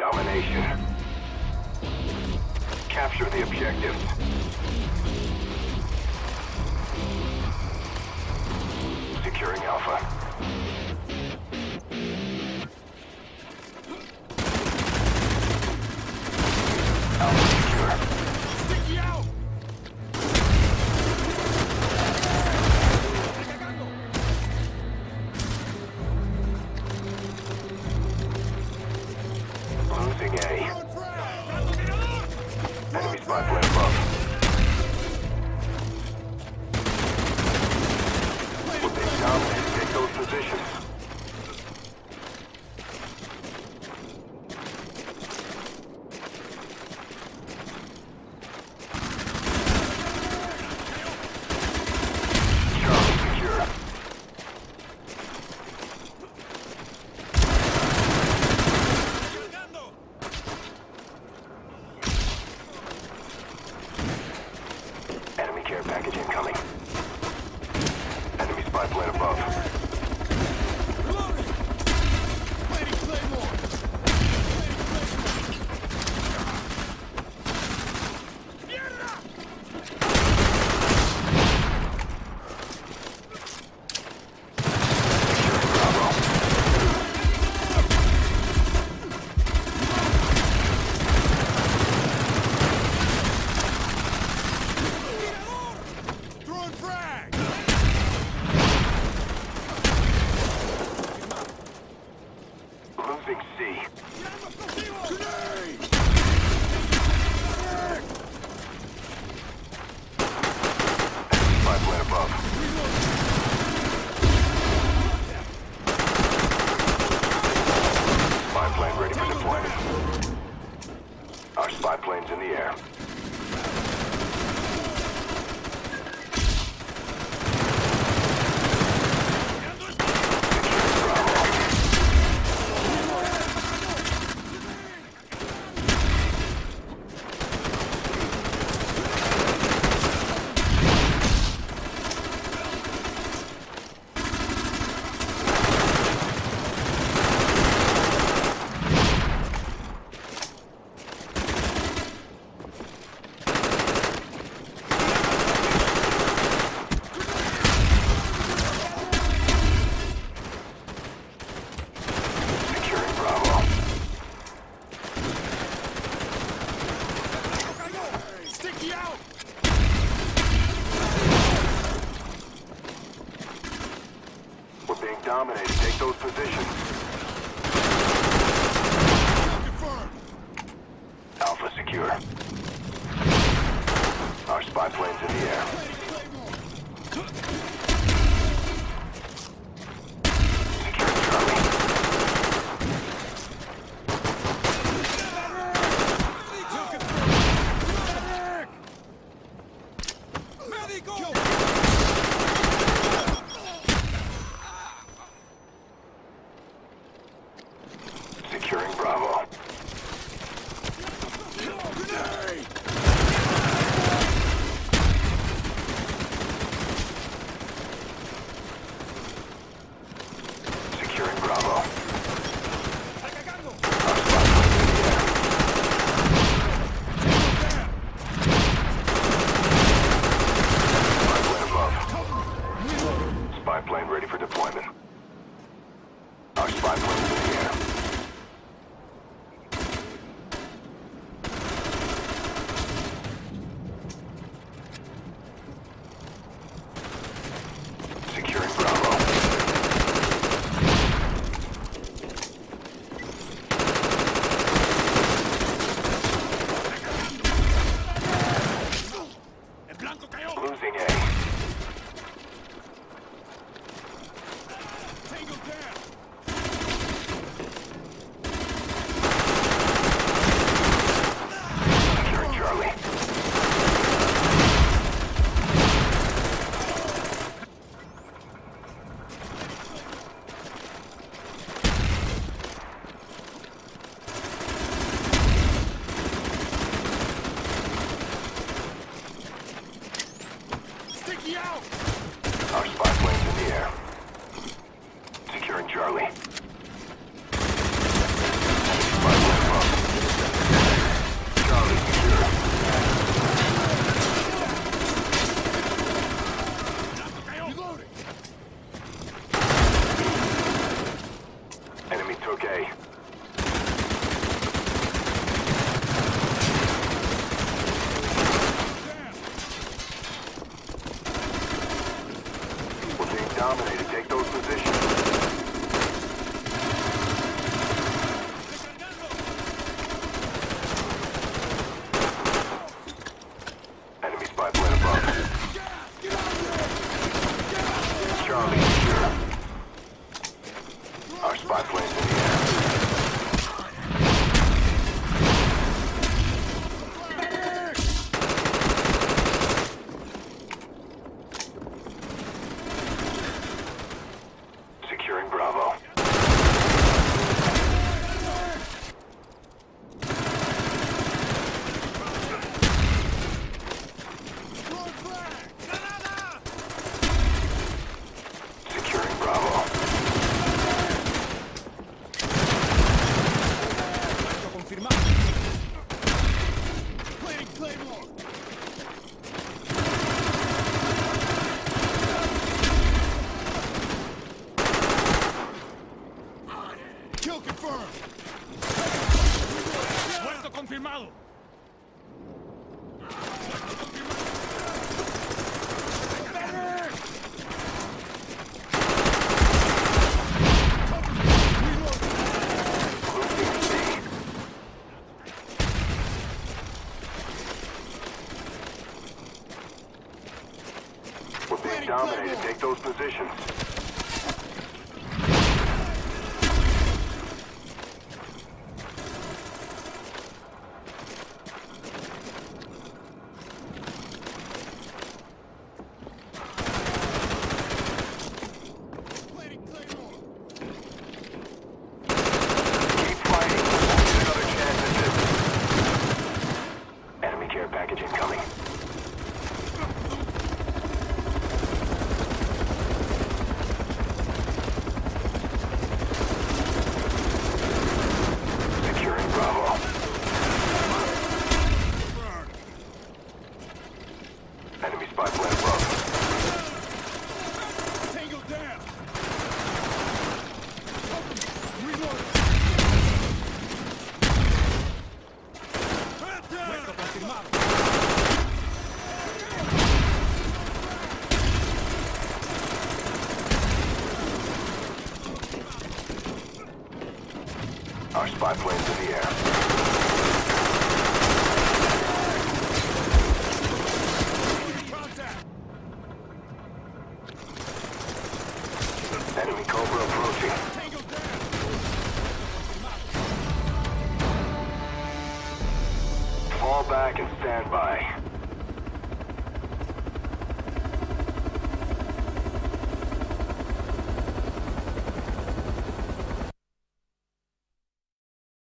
Domination. Capture the objectives. Securing Alpha. Alpha secure. Sticky out! Losing A. Enemy spy plane above. We're being dominated. Take those positions. Charlie secure. Enemy care package incoming. Enemy spy plane above. Reloading! Waiting, Claymore! Securing Bravo. Throwing frag! Losing C. Grenade! Spy plane above. Spy plane ready for deployment. Our spy plane's in the air. Securing Bravo. Securing Bravo. Sticky out! We're being dominated. Take those positions. Confirmed! Alpha secure. Our spy plane's in the air. Securing Charlie. Medico! Securing Bravo. Grenade! Securing Bravo. Atacando! Our spy plane's in the air. Spy dominated. Take those positions. Enemy spy plane above. Get out of there! Charlie, secure. Our spy plane's in the air. Securing Bravo. Securing Bravo. Confirmado. Planting Claymore. Kill confirmed. Muerto confirmado. We're being dominated. Take those positions. Planting Claymore. Keep fighting. There's another chance at this. Enemy care package incoming. Securing Bravo. Burn. Enemy spy plane above. Tango down. Reload. Muerto confirmado. Our spy plane's in the air. Contact. Enemy Cobra approaching. Tango down. Fall back and stand by.